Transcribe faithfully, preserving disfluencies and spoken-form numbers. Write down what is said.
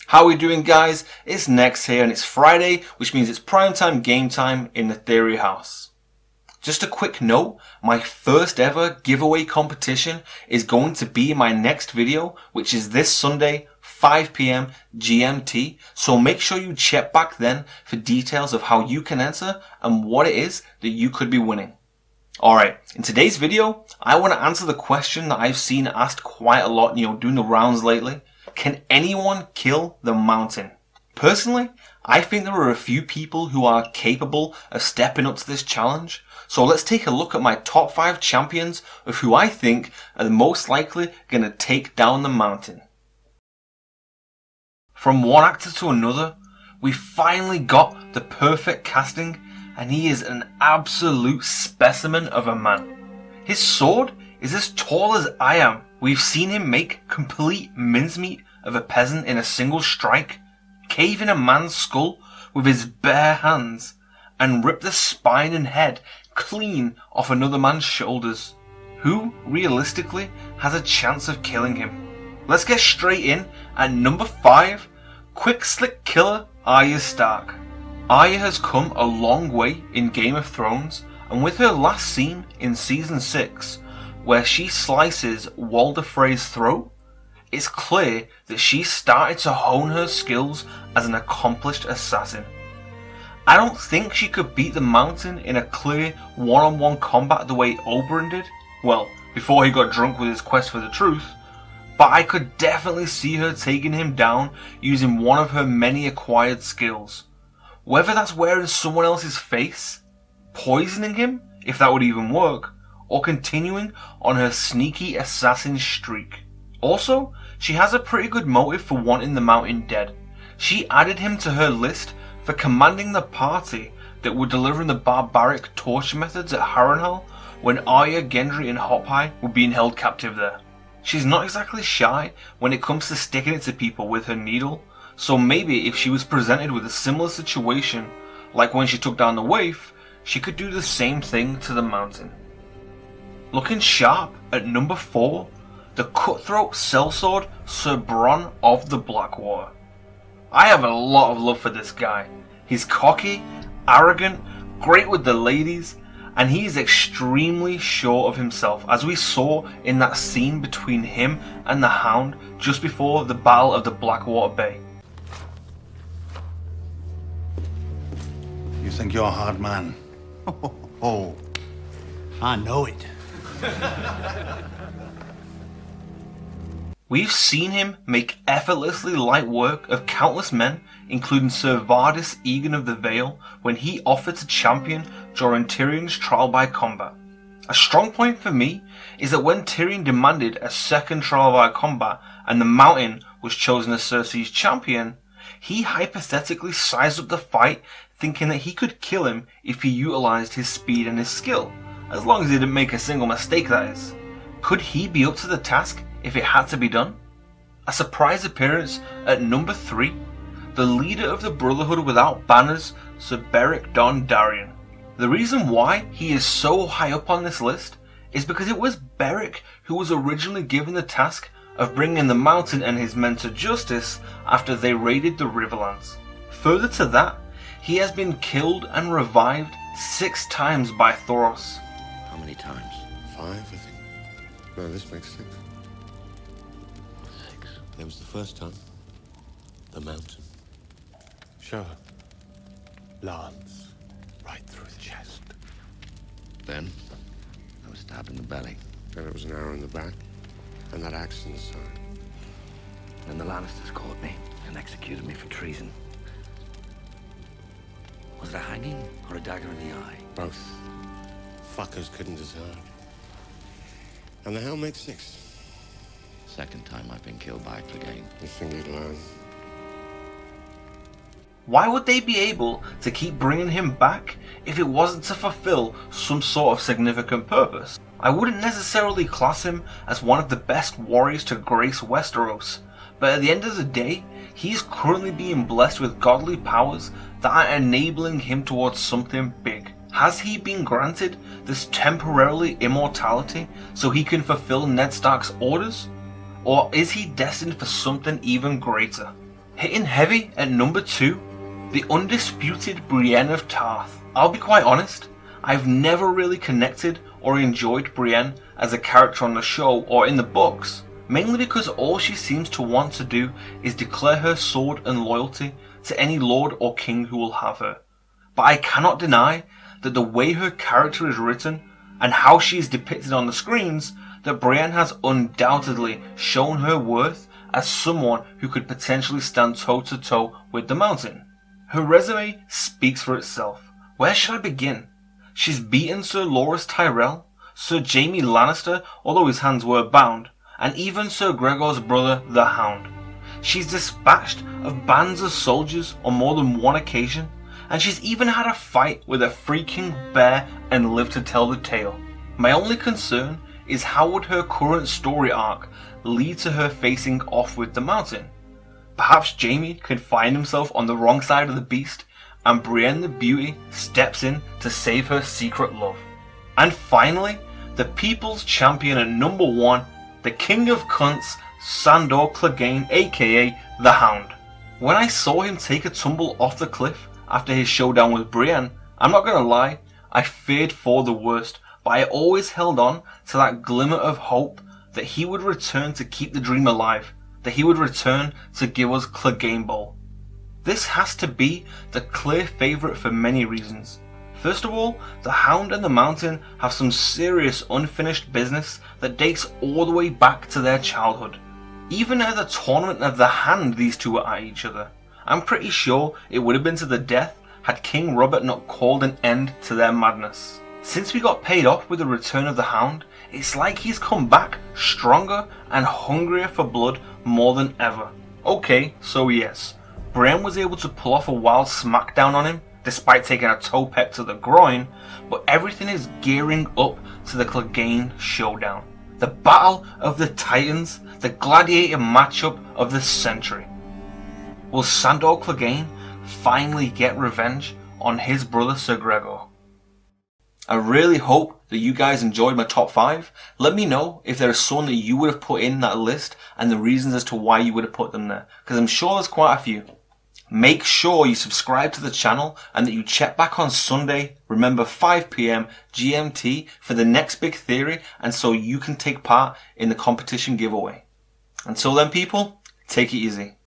How are we doing, guys? It's Nex here and it's Friday, which means it's primetime game time in the Theory House. Just a quick note, my first ever giveaway competition is going to be in my next video, which is this Sunday, five p m G M T, so make sure you check back then for details of how you can enter and what it is that you could be winning. Alright, in today's video, I want to answer the question that I've seen asked quite a lot, you know, doing the rounds lately. Can anyone kill the mountain? Personally, I think there are a few people who are capable of stepping up to this challenge. So let's take a look at my top five champions of who I think are the most likely going to take down the mountain. From one actor to another, we finally got the perfect casting, and he is an absolute specimen of a man. His sword is as tall as I am. We've seen him make complete mincemeat of a peasant in a single strike, cave in a man's skull with his bare hands, and rip the spine and head clean off another man's shoulders. Who, realistically, has a chance of killing him? Let's get straight in at number five, quick slick killer Arya Stark. Arya has come a long way in Game of Thrones, and with her last scene in season six, where she slices Walder Frey's throat, it's clear that she started to hone her skills as an accomplished assassin. I don't think she could beat the mountain in a clear one-on-one combat the way Oberyn did, well, before he got drunk with his quest for the truth, but I could definitely see her taking him down using one of her many acquired skills. Whether that's wearing someone else's face, poisoning him, if that would even work, or continuing on her sneaky assassin streak. Also, she has a pretty good motive for wanting the mountain dead. She added him to her list for commanding the party that were delivering the barbaric torture methods at Harrenhal when Arya, Gendry and Hot Pie were being held captive there. She's not exactly shy when it comes to sticking it to people with her needle, so maybe if she was presented with a similar situation, like when she took down the waif, she could do the same thing to the mountain. Looking sharp at number four, the cutthroat sellsword Sir Bronn of the Blackwater. I have a lot of love for this guy. He's cocky, arrogant, great with the ladies, and he's extremely sure of himself, as we saw in that scene between him and the Hound just before the Battle of the Blackwater Bay. You think you're a hard man? Oh, oh, I know it. We've seen him make effortlessly light work of countless men, including Sir Vardis Egan of the Vale, when he offered to champion during Tyrion's trial by combat. A strong point for me is that when Tyrion demanded a second trial by combat and the mountain was chosen as Cersei's champion, he hypothetically sized up the fight, thinking that he could kill him if he utilized his speed and his skill, as long as he didn't make a single mistake, that is. Could he be up to the task if it had to be done? A surprise appearance at number three, the leader of the Brotherhood without banners, Sir Beric Dondarrion. The reason why he is so high up on this list is because it was Beric who was originally given the task of bringing the mountain and his men to justice after they raided the Riverlands. Further to that, he has been killed and revived six times by Thoros. How many times? Five, I think. No, this makes six. Six. There was the first time. The mountain. Sure. Lance, right through the chest. Then, I was stabbed in the belly. Then it was an arrow in the back. And that axe in the side. Then the Lannisters caught me and executed me for treason. Was it a hanging or a dagger in the eye? Both. Fuckers couldn't decide. And the hell makes six. Second time I've been killed by a Clegane. You think he'd learn? Why would they be able to keep bringing him back if it wasn't to fulfill some sort of significant purpose? I wouldn't necessarily class him as one of the best warriors to grace Westeros, but at the end of the day, he's currently being blessed with godly powers that are enabling him towards something big. Has he been granted this temporarily immortality so he can fulfill Ned Stark's orders? Or is he destined for something even greater? Hitting heavy at number two, the undisputed Brienne of Tarth. I'll be quite honest, I've never really connected or enjoyed Brienne as a character on the show or in the books, mainly because all she seems to want to do is declare her sword and loyalty to any lord or king who will have her. But I cannot deny that the way her character is written and how she is depicted on the screens, that Brienne has undoubtedly shown her worth as someone who could potentially stand toe to toe with the Mountain. Her resume speaks for itself. Where should I begin? She's beaten Sir Loras Tyrell, Sir Jaime Lannister, although his hands were bound, and even Sir Gregor's brother, the Hound. She's dispatched of bands of soldiers on more than one occasion, and she's even had a fight with a freaking bear and lived to tell the tale. My only concern is how would her current story arc lead to her facing off with the Mountain? Perhaps Jaime could find himself on the wrong side of the beast, and Brienne the Beauty steps in to save her secret love. And finally, the people's champion at number one, the king of cunts, Sandor Clegane, aka the Hound. When I saw him take a tumble off the cliff after his showdown with Brienne, I'm not gonna lie, I feared for the worst, but I always held on to that glimmer of hope that he would return to keep the dream alive, that he would return to give us Cleganebowl. This has to be the clear favourite for many reasons. First of all, the Hound and the Mountain have some serious unfinished business that dates all the way back to their childhood. Even at the Tournament of the Hand, these two were at each other. I'm pretty sure it would have been to the death had King Robert not called an end to their madness. Since we got paid off with the return of the Hound, it's like he's come back stronger and hungrier for blood more than ever. Okay, so yes, Brienne was able to pull off a wild smackdown on him, despite taking a toe peck to the groin, but everything is gearing up to the Clegane showdown. The Battle of the Titans, the gladiator matchup of the century. Will Sandor Clegane finally get revenge on his brother Sir Gregor? I really hope that you guys enjoyed my top five. Let me know if there is someone that you would have put in that list and the reasons as to why you would have put them there, because I'm sure there's quite a few. Make sure you subscribe to the channel and that you check back on Sunday, remember five p m G M T, for the next big theory, and so you can take part in the competition giveaway. Until then people, take it easy.